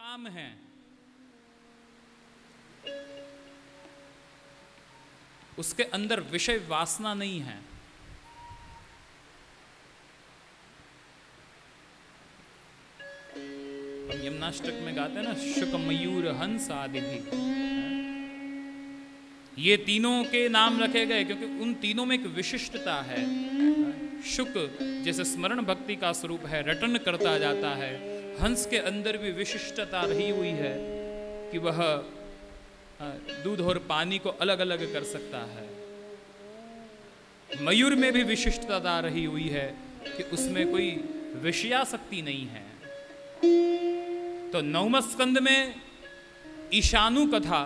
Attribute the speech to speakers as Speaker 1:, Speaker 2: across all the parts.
Speaker 1: काम है, उसके अंदर विषय वासना नहीं है। हम यमुनाष्टक में गाते हैं ना, शुक मयूर हंस आदि भी, ये तीनों के नाम रखे गए क्योंकि उन तीनों में एक विशिष्टता है। शुक जैसे स्मरण भक्ति का स्वरूप है, रटन करता जाता है। हंस के अंदर भी विशिष्टता रही हुई है कि वह दूध और पानी को अलग अलग कर सकता है। मयूर में भी विशिष्टता रही हुई है कि उसमें कोई विषयासक्ति नहीं है। तो 9वें स्कंद में ईशानु कथा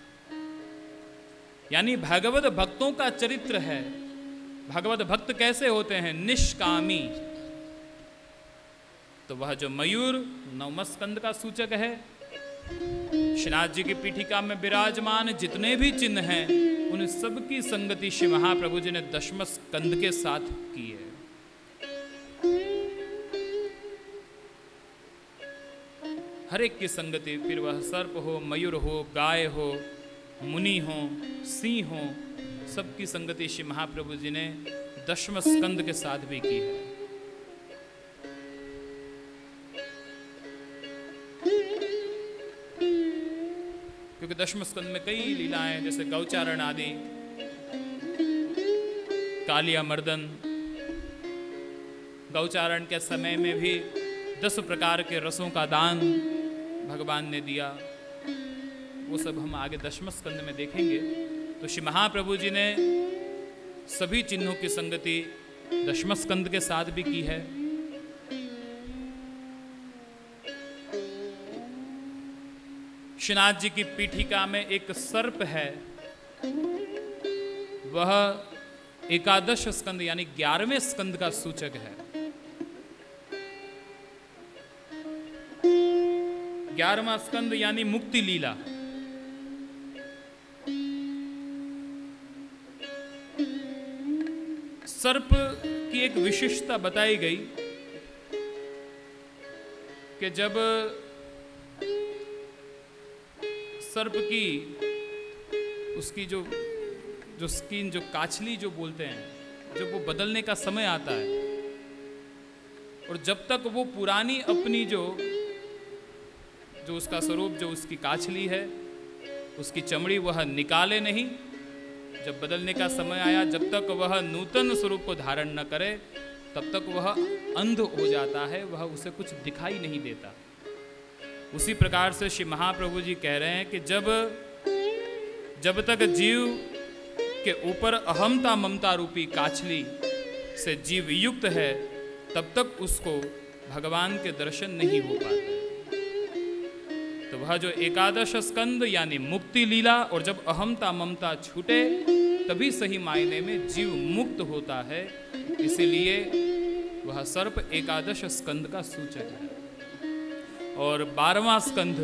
Speaker 1: यानी भागवत भक्तों का चरित्र है। भागवत भक्त कैसे होते हैं? निष्कामी। तो वह जो मयूर 9वें स्कंद का सूचक है, श्रीनाथ जी की पीठिका में विराजमान जितने भी चिन्ह हैं उन सब की संगति श्री महाप्रभु जी ने 10वें स्कंद के साथ की है। हर एक की संगति, फिर वह सर्प हो, मयूर हो, गाय हो, मुनि हो, सिंह हो, सबकी संगति श्री महाप्रभु जी ने 10वें स्कंद के साथ भी की है। क्योंकि 10वें स्कंद में कई लीलाएं, जैसे गौचारण आदि, कालिया मर्दन, गौचारण के समय में भी 10 प्रकार के रसों का दान भगवान ने दिया। वो सब हम आगे 10वें स्कंद में देखेंगे। तो श्री महाप्रभु जी ने सभी चिन्हों की संगति 10वें स्कंद के साथ भी की है। श्रीनाथ जी की पीठिका में एक सर्प है, वह 11 स्कंद यानी 11वें स्कंद का सूचक है। 11वां स्कंद यानी मुक्ति लीला। सर्प की एक विशिष्टता बताई गई कि जब सर्प की उसकी जो स्किन, जो काछली जो बोलते हैं, जब वो बदलने का समय आता है और जब तक वो पुरानी अपनी जो उसका स्वरूप, जो उसकी काछली है, उसकी चमड़ी वह निकाले नहीं, जब बदलने का समय आया, जब तक वह नूतन स्वरूप को धारण न करे तब तक वह अंध हो जाता है, वह उसे कुछ दिखाई नहीं देता। उसी प्रकार से श्री महाप्रभु जी कह रहे हैं कि जब तक जीव के ऊपर अहमता ममता रूपी काछली से जीव युक्त है तब तक उसको भगवान के दर्शन नहीं हो पाते। तो वह जो 11 स्कंद यानी मुक्ति लीला, और जब अहमता ममता छूटे तभी सही मायने में जीव मुक्त होता है, इसीलिए वह सर्प 11 स्कंद का सूचक है। और 12वां स्कंध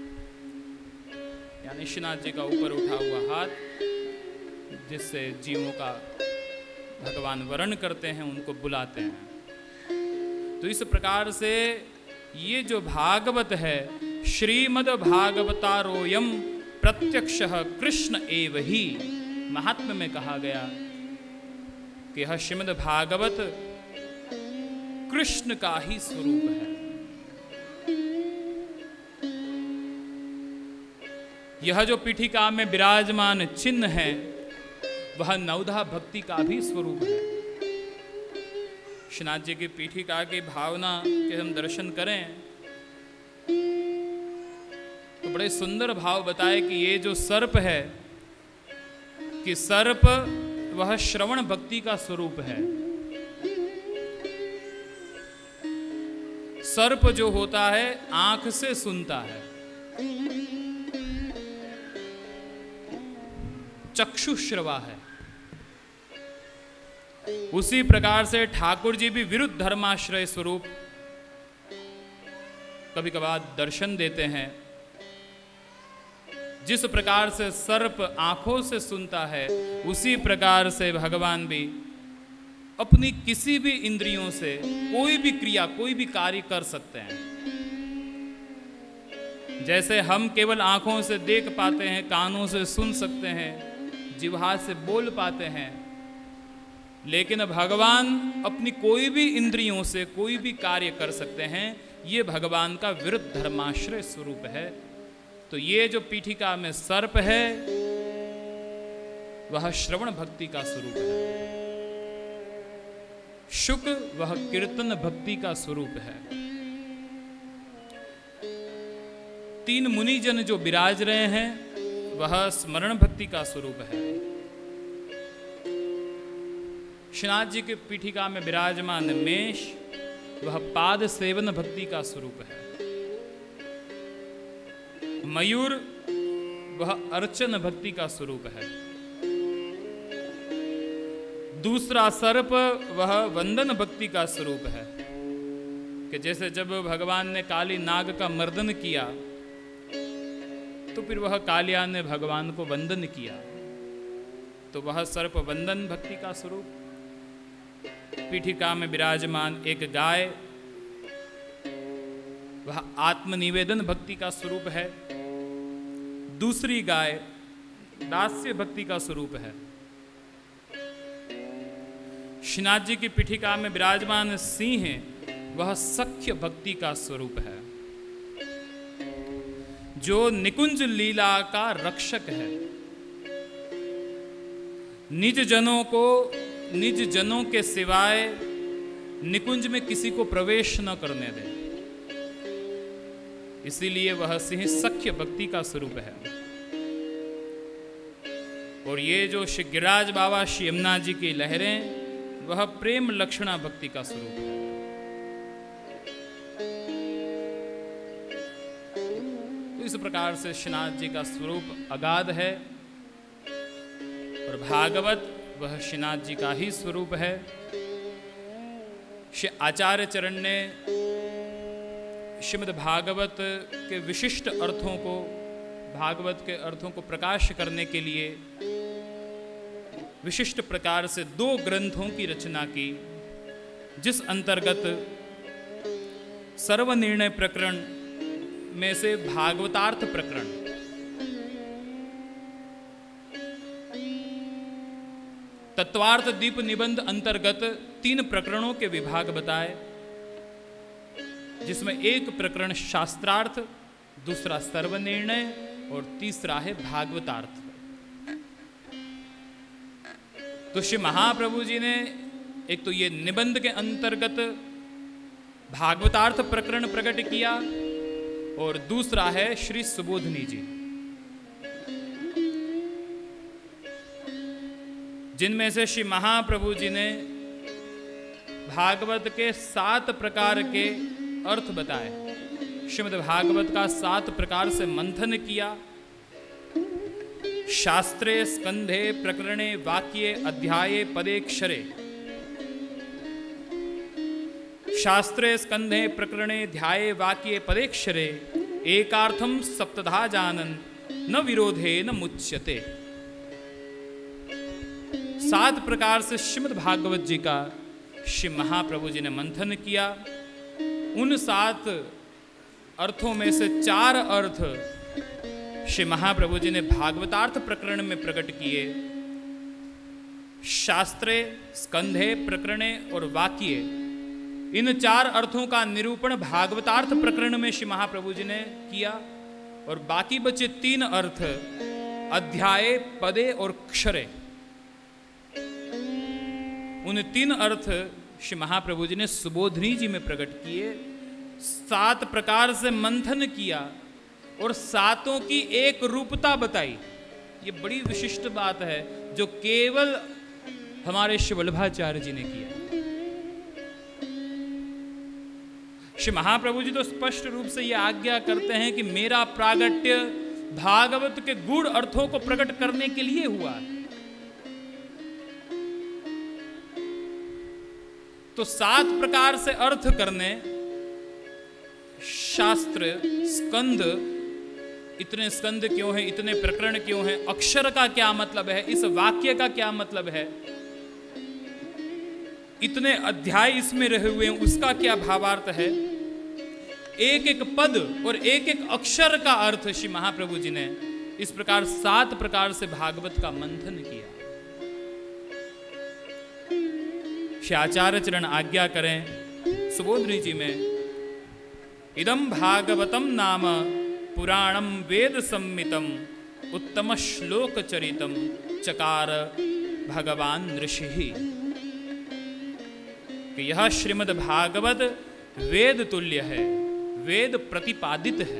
Speaker 1: यानी श्रीनाथ जी का ऊपर उठा हुआ हाथ, जिससे जीवों का भगवान वरण करते हैं, उनको बुलाते हैं। तो इस प्रकार से ये जो भागवत है, श्रीमद् भागवतारोयम प्रत्यक्षः कृष्ण एव ही, महात्म्य में कहा गया कि यह श्रीमद् भागवत कृष्ण का ही स्वरूप है। यह जो पीठिका में विराजमान चिन्ह है वह नवधा भक्ति का भी स्वरूप है। श्रीनाथ जी की पीठिका की भावना के हम दर्शन करें तो बड़े सुंदर भाव बताए कि ये जो सर्प है, कि सर्प वह श्रवण भक्ति का स्वरूप है। सर्प जो होता है आंख से सुनता है, चक्षुश्रवा है। उसी प्रकार से ठाकुर जी भी विरुद्ध धर्माश्रय स्वरूप कभी कभार दर्शन देते हैं। जिस प्रकार से सर्प आंखों से सुनता है, उसी प्रकार से भगवान भी अपनी किसी भी इंद्रियों से कोई भी क्रिया, कोई भी कार्य कर सकते हैं। जैसे हम केवल आंखों से देख पाते हैं, कानों से सुन सकते हैं, जिह्वा से बोल पाते हैं, लेकिन भगवान अपनी कोई भी इंद्रियों से कोई भी कार्य कर सकते हैं। ये भगवान का विरुद्ध धर्माश्रय स्वरूप है। तो ये जो पीठिका में सर्प है वह श्रवण भक्ति का स्वरूप है, शुक वह कीर्तन भक्ति का स्वरूप है। तीन मुनिजन जो विराज रहे हैं वह स्मरण भक्ति का स्वरूप है। श्रीनाथ जी के पीठिका में विराजमान मेष वह पाद सेवन भक्ति का स्वरूप है। मयूर वह अर्चन भक्ति का स्वरूप है। दूसरा सर्प वह वंदन भक्ति का स्वरूप है कि जैसे जब भगवान ने काली नाग का मर्दन किया तो फिर वह कालिया ने भगवान को वंदन किया, तो वह सर्प वंदन भक्ति का स्वरूप। पीठिका में विराजमान एक गाय वह आत्मनिवेदन भक्ति का स्वरूप है। दूसरी गाय दास्य भक्ति का स्वरूप है। श्रीनाथ जी की पीठिका में विराजमान सिंह वह सख्य भक्ति का स्वरूप है, जो निकुंज लीला का रक्षक है। निज जनों के सिवाय निकुंज में किसी को प्रवेश न करने दे, इसीलिए वह सिंह सख्य भक्ति का स्वरूप है। और ये जो श्री गिरिराज बाबा श्री यमुना जी की लहरें वह प्रेम लक्षणा भक्ति का स्वरूप है। तो इस प्रकार से श्रीनाथ जी का स्वरूप अगाध है और भागवत वह श्रीनाथ जी का ही स्वरूप है। श्री आचार्य चरण ने श्रीमद् भागवत के विशिष्ट अर्थों को, भागवत के अर्थों को प्रकाश करने के लिए विशिष्ट प्रकार से 2 ग्रंथों की रचना की, जिस अंतर्गत सर्वनिर्णय प्रकरण में से भागवतार्थ प्रकरण, तत्वार्थ दीप निबंध अंतर्गत 3 प्रकरणों के विभाग बताए, जिसमें एक प्रकरण शास्त्रार्थ, दूसरा सर्वनिर्णय और तीसरा है भागवतार्थ। तो श्री महाप्रभु जी ने एक तो ये निबंध के अंतर्गत भागवतार्थ प्रकरण प्रकट किया और दूसरा है श्री सुबोधनी जी, जिनमें से श्री महाप्रभु जी ने भागवत के 7 प्रकार के अर्थ बताए। श्रीमद् भागवत का 7 प्रकार से मंथन किया। शास्त्रे स्कंधे प्रकरणे वाक्ये अध्याये पदेक्षरे, शास्त्रे स्कंधे प्रकरणे ध्याये वाक्ये पदेक्षरे, एकार्थम सप्तधा जानन न विरोधे न मुच्यते। 7 प्रकार से श्रीमद् भागवत जी का श्री महाप्रभु जी ने मंथन किया। उन 7 अर्थों में से 4 अर्थ श्री महाप्रभु जी ने भागवतार्थ प्रकरण में प्रकट किए। शास्त्रे स्कंधे प्रकरणे और वाक्ये, इन 4 अर्थों का निरूपण भागवतार्थ प्रकरण में श्री महाप्रभु जी ने किया। और बाकी बचे 3 अर्थ अध्याय, पदे और क्षरे, उन 3 अर्थ श्री महाप्रभु जी ने सुबोधनी जी में प्रकट किए। 7 प्रकार से मंथन किया और 7 की एक रूपता बताई। ये बड़ी विशिष्ट बात है जो केवल हमारे श्री वल्लभाचार्य जी ने किया। श्री महाप्रभु जी तो स्पष्ट रूप से ये आज्ञा करते हैं कि मेरा प्रागट्य भागवत के गूढ़ अर्थों को प्रकट करने के लिए हुआ। तो 7 प्रकार से अर्थ करने, शास्त्र, स्कंद, इतने स्कंद क्यों हैं, इतने प्रकरण क्यों हैं, अक्षर का क्या मतलब है, इस वाक्य का क्या मतलब है, इतने अध्याय इसमें रहे हुए हैं उसका क्या भावार्थ है, एक एक पद और एक एक अक्षर का अर्थ श्री महाप्रभु जी ने इस प्रकार 7 प्रकार से भागवत का मंथन किया। श्री आचार्य चरण आज्ञा करें सुबोधनी जी में, इदम भागवतम नाम पुराणम वेद सम्मितम उत्तम श्लोक चरितम चकार भगवान ऋषि। कि यह श्रीमद् भागवत वेद तुल्य है, वेद प्रतिपादित है।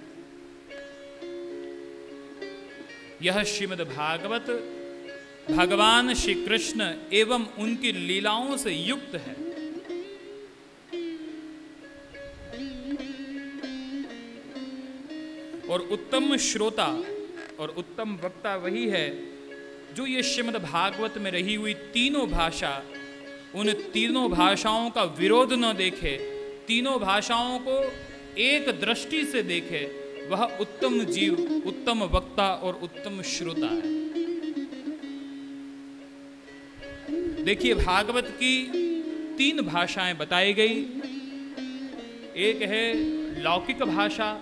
Speaker 1: यह श्रीमद् भागवत भगवान श्री कृष्ण एवं उनकी लीलाओं से युक्त है। और उत्तम श्रोता और उत्तम वक्ता वही है जो ये श्रीमद् भागवत में रही हुई तीनों भाषा, उन तीनों भाषाओं का विरोध न देखे, तीनों भाषाओं को एक दृष्टि से देखे, वह उत्तम जीव, उत्तम वक्ता और उत्तम श्रोता है। देखिए, भागवत की 3 भाषाएं बताई गई। एक है लौकिक भाषा,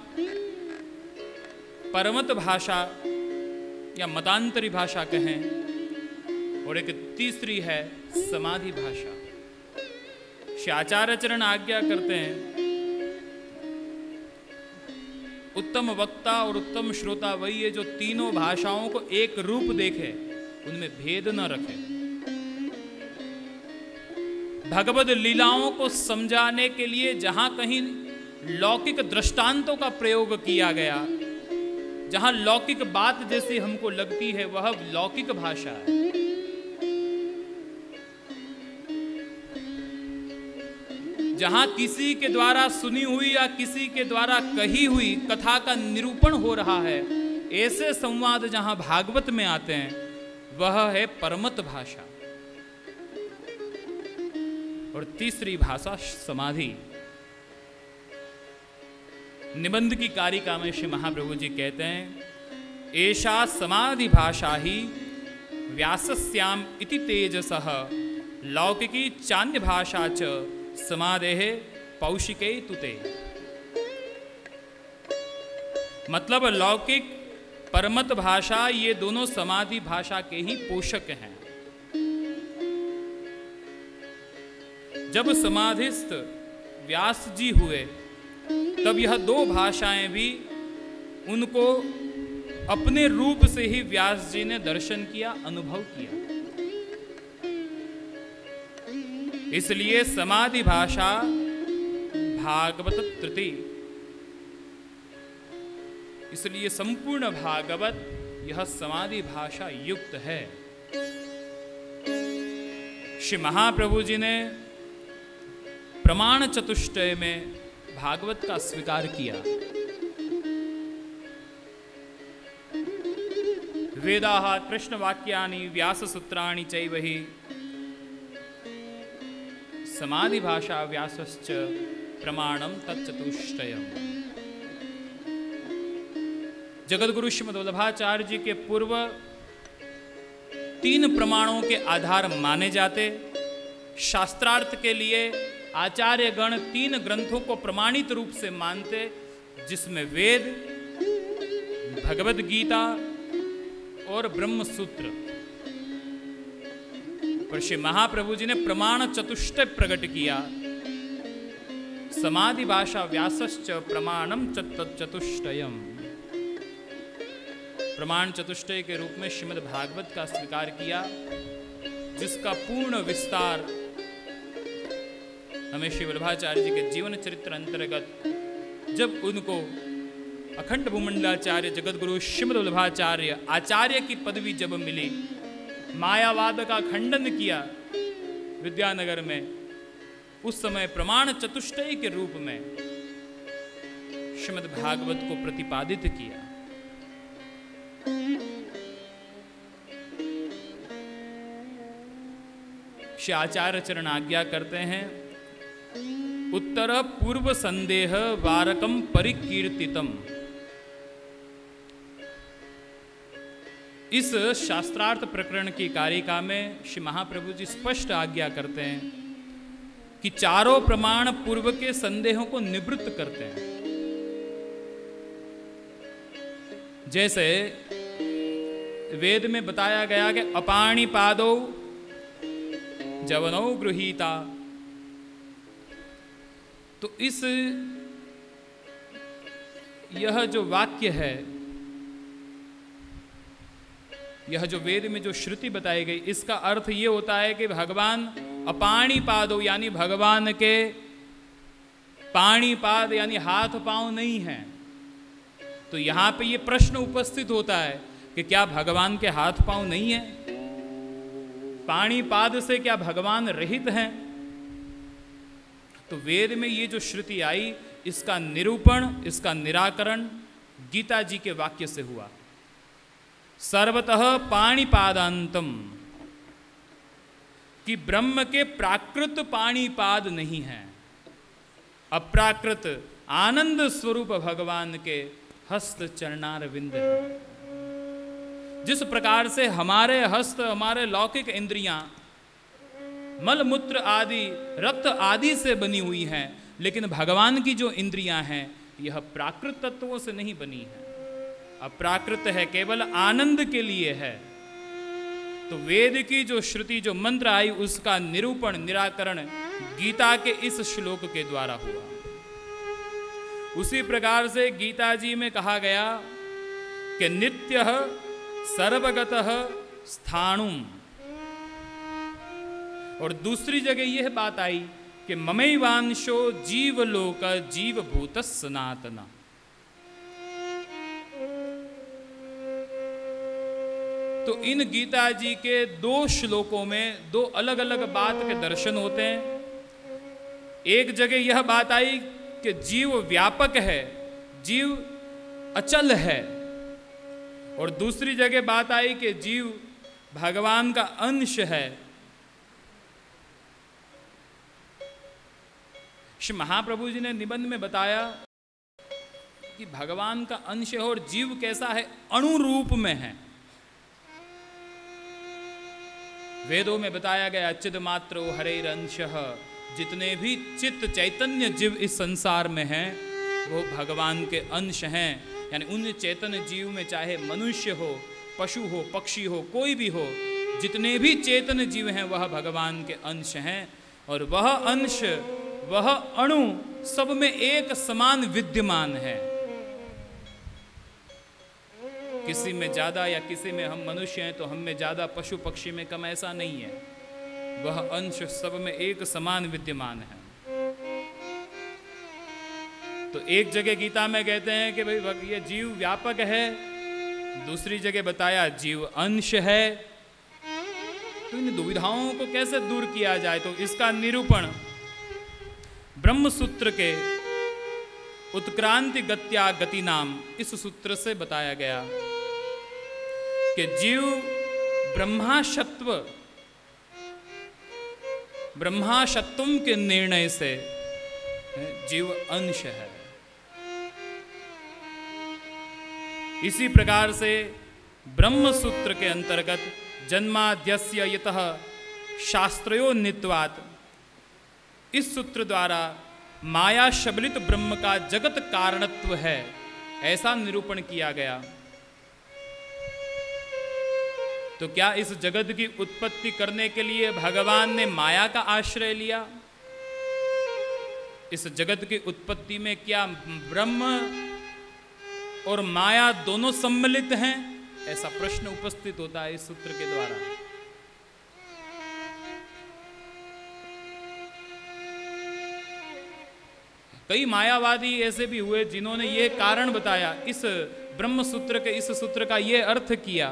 Speaker 1: परमत भाषा या मतांतरी भाषा कहें, और एक तीसरी है समाधि भाषा। श्री आचार्य चरण आज्ञा करते हैं, उत्तम वक्ता और उत्तम श्रोता वही है जो तीनों भाषाओं को एक रूप देखे, उनमें भेद न रखे। भगवद लीलाओं को समझाने के लिए जहां कहीं लौकिक दृष्टांतों का प्रयोग किया गया, जहां लौकिक बात जैसी हमको लगती है, वह लौकिक भाषा है। जहां किसी के द्वारा सुनी हुई या किसी के द्वारा कही हुई कथा का निरूपण हो रहा है, ऐसे संवाद जहां भागवत में आते हैं, वह है परमत भाषा। और तीसरी भाषा समाधि। निबंध की कारिका में श्री महाप्रभु जी कहते हैं, एषा समाधि भाषा ही व्यासस्याम इति तेजसः लौकिकी चान्य भाषा च समाधेः पौशिके तुते। मतलब लौकिक परमत भाषा ये दोनों समाधि भाषा के ही पोषक हैं। जब समाधिस्थ व्यास जी हुए, तब यह 2 भाषाएं भी उनको अपने रूप से ही व्यास जी ने दर्शन किया, अनुभव किया। इसलिए समाधि भाषा भागवत तृतीय, इसलिए संपूर्ण भागवत यह समाधि भाषा युक्त है। श्री महाप्रभु जी ने प्रमाण चतुष्टय में भागवत का स्वीकार किया। वेदाः कृष्ण वाक्यानि व्यास सूत्राणि चैवहि समाधि भाषा व्यासश्च प्रमाणम तच्चतुष्टयम्। जगद्गुरु श्रीमद् वल्लभाचार्य जी के पूर्व 3 प्रमाणों के आधार माने जाते। शास्त्रार्थ के लिए आचार्य गण 3 ग्रंथों को प्रमाणित रूप से मानते, जिसमें वेद, भगवद गीता और ब्रह्म सूत्र। पर श्री महाप्रभु जी ने प्रमाण चतुष्टय प्रकट किया। समाधि भाषा व्यासश्च प्रमाणम चतुष्टयम्। प्रमाण चतुष्टय के रूप में श्रीमद् भागवत का स्वीकार किया, जिसका पूर्ण विस्तार हमें श्री वल्लभाचार्य जी के जीवन चरित्र अंतर्गत जब उनको अखंड भूमंडलाचार्य जगद्गुरु श्रीमद् वल्लभाचार्य आचार्य की पदवी जब मिली, मायावाद का खंडन किया विद्यानगर में, उस समय प्रमाण चतुष्टय के रूप में श्रीमद् भागवत को प्रतिपादित किया। श्री आचार्य चरण आज्ञा करते हैं, उत्तर पूर्व संदेह वारकम परिकीर्तितम। इस शास्त्रार्थ प्रकरण की कारिका में श्री महाप्रभु जी स्पष्ट आज्ञा करते हैं कि चारों प्रमाण पूर्व के संदेहों को निवृत्त करते हैं। जैसे वेद में बताया गया कि अपाणी पादौ जवनौ गृहीता, तो यह जो वाक्य है, यह जो वेद में जो श्रुति बताई गई, इसका अर्थ ये होता है कि भगवान अपाणी पादौ यानी भगवान के पाणी पाद यानी हाथ पांव नहीं हैं। तो यहां पे ये प्रश्न उपस्थित होता है कि क्या भगवान के हाथ पांव नहीं है? पाणी पाद से क्या भगवान रहित हैं? तो वेद में ये जो श्रुति आई, इसका निरूपण, इसका निराकरण गीता जी के वाक्य से हुआ। सर्वतः पाणिपादांतम, कि ब्रह्म के प्राकृत पाणिपाद नहीं है, अप्राकृत आनंद स्वरूप भगवान के हस्त चरणारविंद है। जिस प्रकार से हमारे हस्त, हमारे लौकिक इंद्रियां मल मूत्र आदि रक्त आदि से बनी हुई हैं, लेकिन भगवान की जो इंद्रियां हैं यह प्राकृत तत्वों से नहीं बनी है, अप्राकृत है, केवल आनंद के लिए है। तो वेद की जो श्रुति, जो मंत्र आई, उसका निरूपण, निराकरण गीता के इस श्लोक के द्वारा हुआ। उसी प्रकार से गीता जी में कहा गया कि नित्यः सर्वगतः स्थाणुम, और दूसरी जगह यह बात आई कि ममैवांशो जीवलोक जीवभूत सनातना। तो इन गीता जी के दो श्लोकों में दो अलग अलग बात के दर्शन होते हैं। एक जगह यह बात आई कि जीव व्यापक है, जीव अचल है, और दूसरी जगह बात आई कि जीव भगवान का अंश है। श्री महाप्रभु जी ने निबंध में बताया कि भगवान का अंश है और जीव कैसा है, अणु रूप में है। वेदों में बताया गया चिद मात्रो हरेरंशः, जितने भी चित्त चैतन्य जीव इस संसार में हैं वो भगवान के अंश हैं। यानी उन चैतन्य जीव में चाहे मनुष्य हो, पशु हो, पक्षी हो, कोई भी हो, जितने भी चेतन जीव हैं वह भगवान के अंश हैं। और वह अंश, वह अणु सब में एक समान विद्यमान है। किसी में ज्यादा या किसी में हम मनुष्य हैं तो हम में ज्यादा, पशु पक्षी में कम, ऐसा नहीं है। वह अंश सब में एक समान विद्यमान है। तो एक जगह गीता में कहते हैं कि भाई ये जीव व्यापक है, दूसरी जगह बताया जीव अंश है। तो इन दुविधाओं को कैसे दूर किया जाए? तो इसका निरूपण ब्रह्म सूत्र के उत्क्रांति गत्या गति नाम इस सूत्र से बताया गया कि जीव ब्रह्माशत्व के निर्णय से जीव अंश है। इसी प्रकार से ब्रह्म सूत्र के अंतर्गत जन्माद्यस्य यतः शास्त्रयो नित्वात्, इस सूत्र द्वारा माया शबलित ब्रह्म का जगत कारणत्व है, ऐसा निरूपण किया गया। तो क्या इस जगत की उत्पत्ति करने के लिए भगवान ने माया का आश्रय लिया? इस जगत की उत्पत्ति में क्या ब्रह्म और माया दोनों सम्मिलित हैं? ऐसा प्रश्न उपस्थित होता है इस सूत्र के द्वारा। कई मायावादी ऐसे भी हुए जिन्होंने ये कारण बताया, इस ब्रह्म सूत्र के इस सूत्र का ये अर्थ किया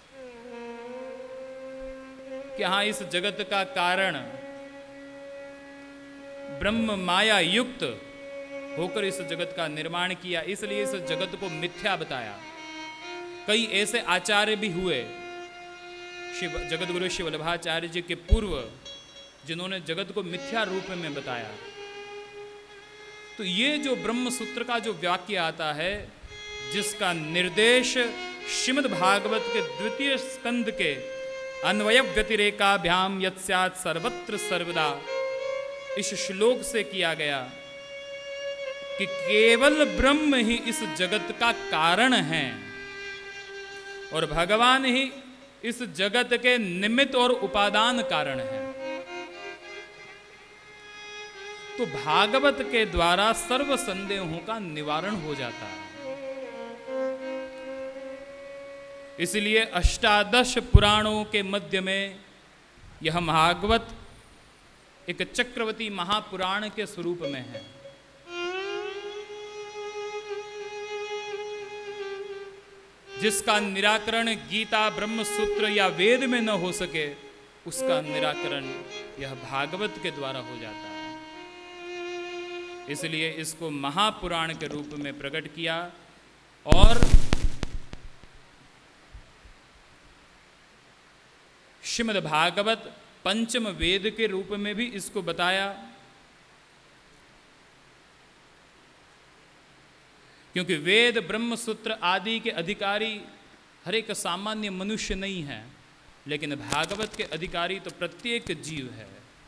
Speaker 1: कि हाँ, इस जगत का कारण ब्रह्म माया युक्त होकर इस जगत का निर्माण किया, इसलिए इस जगत को मिथ्या बताया। कई ऐसे आचार्य भी हुए शिव जगतगुरु श्री वल्लभाचार्य जी के पूर्व, जिन्होंने जगत को मिथ्या रूप में बताया। तो ये जो ब्रह्म सूत्र का जो वाक्य आता है, जिसका निर्देश श्रीमद् भागवत के द्वितीय स्कंद के अन्वय व्यतिरेकाभ्याम यत् स्यात् सर्वत्र सर्वदा, इस श्लोक से किया गया कि केवल ब्रह्म ही इस जगत का कारण है और भगवान ही इस जगत के निमित्त और उपादान कारण है। तो भागवत के द्वारा सर्व संदेहों का निवारण हो जाता है। इसलिए अष्टादश पुराणों के मध्य में यह भागवत एक चक्रवर्ती महापुराण के स्वरूप में है। जिसका निराकरण गीता ब्रह्म सूत्र या वेद में न हो सके, उसका निराकरण यह भागवत के द्वारा हो जाता है। इसलिए इसको महापुराण के रूप में प्रकट किया और श्रीमद् भागवत पंचम वेद के रूप में भी इसको बताया, क्योंकि वेद ब्रह्म सूत्र आदि के अधिकारी हर एक सामान्य मनुष्य नहीं है, लेकिन भागवत के अधिकारी तो प्रत्येक जीव है।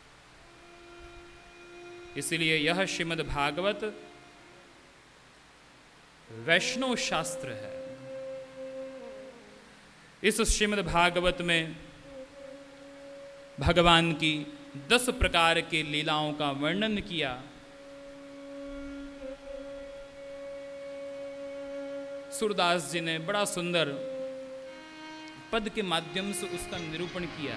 Speaker 1: इसलिए यह श्रीमद् भागवत वैष्णव शास्त्र है। इस श्रीमद् भागवत में भगवान की 10 प्रकार के लीलाओं का वर्णन किया। सूरदास जी ने बड़ा सुंदर पद के माध्यम से उसका निरूपण किया।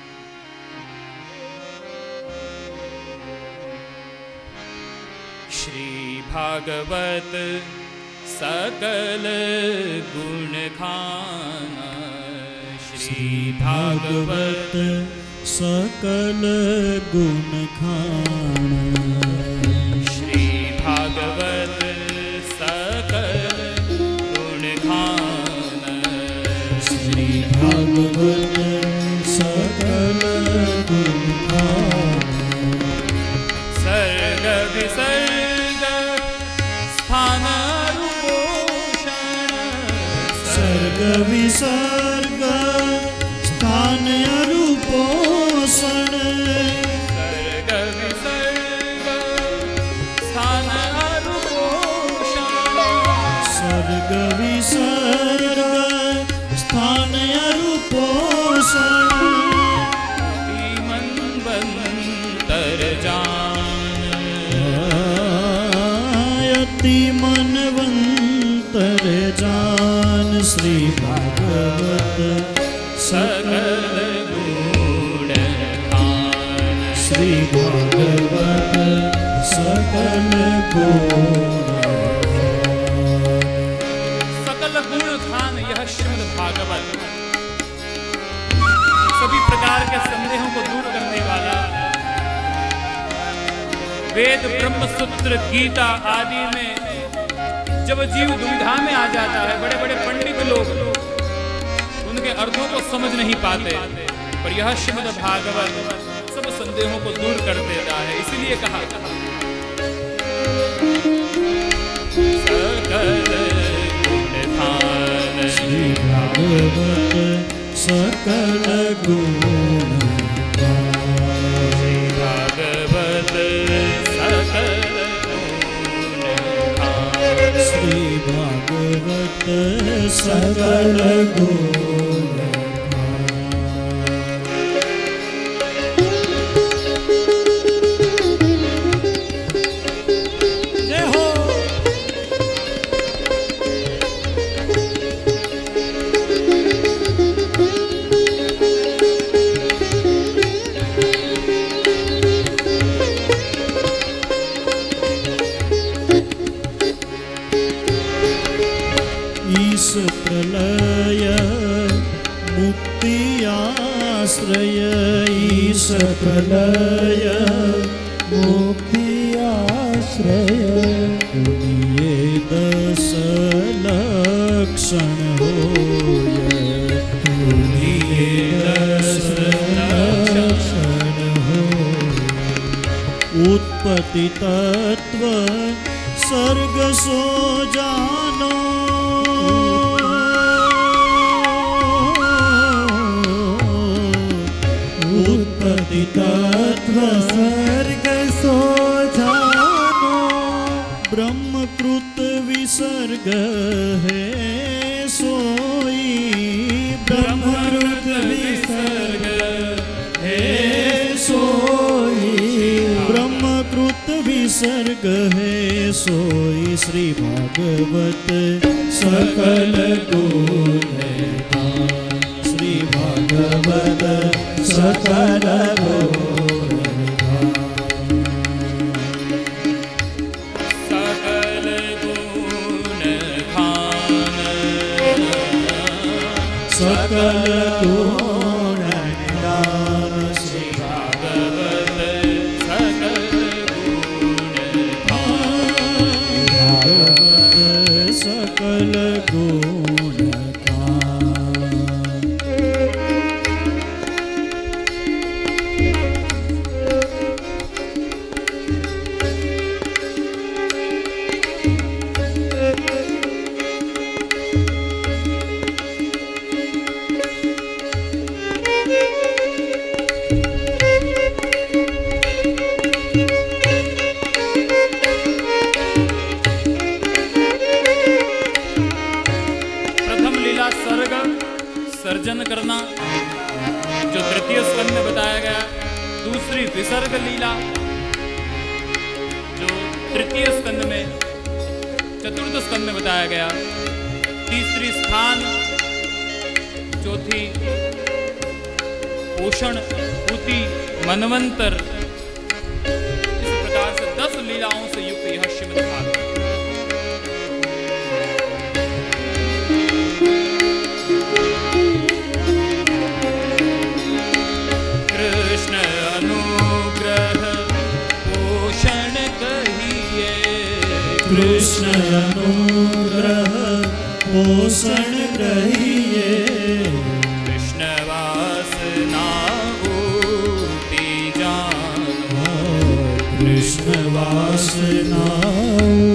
Speaker 1: श्री भागवत सकल गुण खाना, श्री भागवत
Speaker 2: सकल गुण खाना,
Speaker 1: श्री भागवत सकल गुण खाना,
Speaker 2: श्री भागवत सकल गुण खाना,
Speaker 1: सर्ग विसर्ग स्थान रूपोषण,
Speaker 2: सर्ग विसर्ग स्थान रूपोषण,
Speaker 1: सर्ग विसर्ग स्थान रूपोषण,
Speaker 2: सर्ग विसर्ग स्थान रूपोषण,
Speaker 1: मनवंतर जान,
Speaker 2: यति मनवंतर जान, श्री भागवत
Speaker 1: सकल गुण खान,
Speaker 2: श्री भागवत सकल गुण
Speaker 1: सकल गुण खान। यह श्रीमद् भागवत सभी प्रकार के संदेहों को दूर करने वाला, वेद ब्रह्म सूत्र गीता आदि में जब जीव दुविधा में आ जाता है, बड़े बड़े पंडित लोग उनके अर्थों को समझ नहीं पाते, पर यह श्रीमद् भागवत सब संदेहों को दूर कर देता है। इसीलिए कहा सकल गुण खान,
Speaker 2: श्री भागवत सकल गुण
Speaker 1: श्री भागवत सकल गुण खान,
Speaker 2: श्री भागवत सकल गुण जय हो। ईश प्रलय मुक्ति आश्रय, ईश प्रलय मुक्ति आश्रय, ये 10 लक्षण होय, ये 10 लक्षण होय, उत्पत्ति तत्व सर्ग सो जानो, उत्पत्ति तत्व सर्ग ब्रह्मकृत विसर्ग है सोई, ब्रह्मकृत विसर्ग है सोई, ब्रह्मकृत विसर्ग है सोई। श्री भागवत सकल गुण गान, श्री भागवत सकल गुण गान,
Speaker 1: सकल गुण खान,
Speaker 2: सकल गुण गान, श्री
Speaker 1: भागवत सकल गुण खान,
Speaker 2: भागवत सकल गुण गान।
Speaker 1: सर्जन करना जो तृतीय स्कंद में बताया गया, दूसरी विसर्ग लीला जो तृतीय स्कंद में चतुर्थ स्कंद में बताया गया, तीसरी स्थान, चौथी पोषण पूति मनवंतर, इस प्रकार से 10 लीलाओं से युक्त यह श्रीमद् भागवत। कृष्ण अनुग्रह पोषण कहिए,
Speaker 2: कृष्ण अनुग्रह पोषण कहिए,
Speaker 1: कृष्ण वासना ऊटी जानो,
Speaker 2: कृष्ण वासना